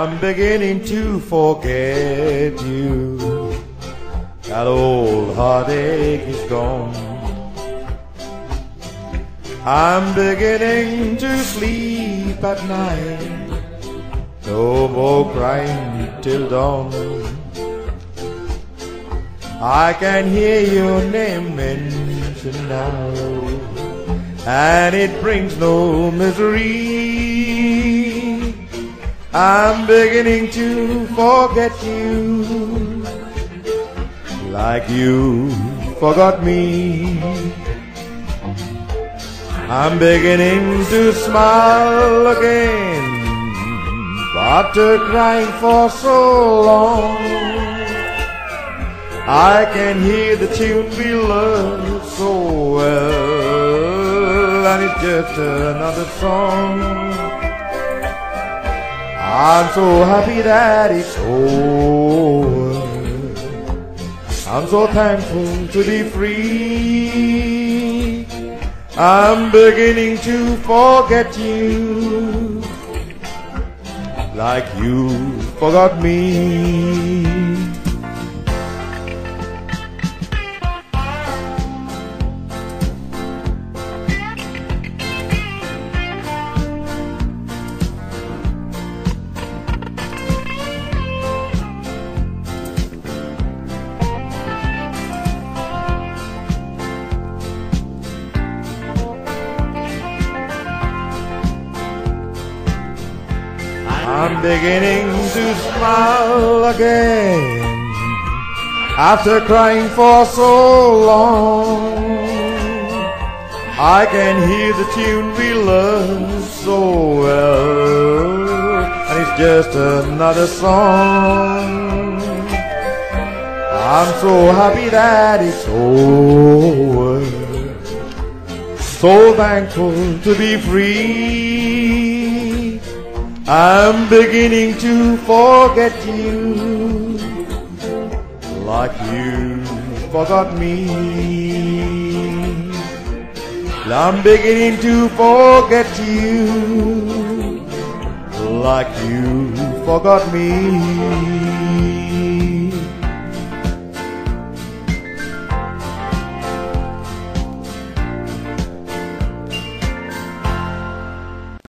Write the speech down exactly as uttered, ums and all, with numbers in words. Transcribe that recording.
I'm beginning to forget you. That old heartache is gone. I'm beginning to sleep at night. No more crying till dawn. I can hear your name mentioned now, and it brings no misery. I'm beginning to forget you, like you forgot me. I'm beginning to smile again after crying for so long. I can hear the tune we love so well, and it's just another song. I'm so happy that it's over. I'm so thankful to be free. I'm beginning to forget you, like you forgot me. I'm beginning to smile again after crying for so long. I can hear the tune we love so well, and it's just another song. I'm so happy that it's over, so thankful to be free. I'm beginning to forget you, like you forgot me. I'm beginning to forget you, like you forgot me.